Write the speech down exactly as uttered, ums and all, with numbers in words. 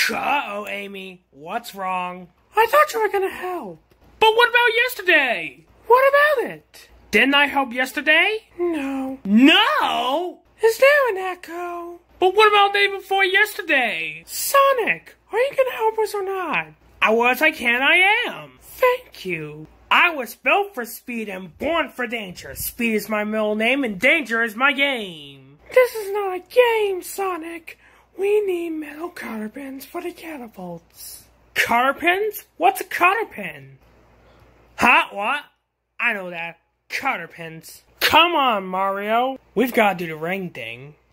Uh-oh, Amy. What's wrong? I thought you were gonna help. But what about yesterday? What about it? Didn't I help yesterday? No. No? Is there an echo? But what about the day before yesterday? Sonic, are you gonna help us or not? I was, I can, I am. Thank you. I was built for speed and born for danger. Speed is my middle name and danger is my game. This is not a game, Sonic. We need metal cotter pins for the catapults. Cotter pins? What's a cotter pin? Huh? What? I know that. Cotter pins. Come on, Mario. We've got to do the ring thing.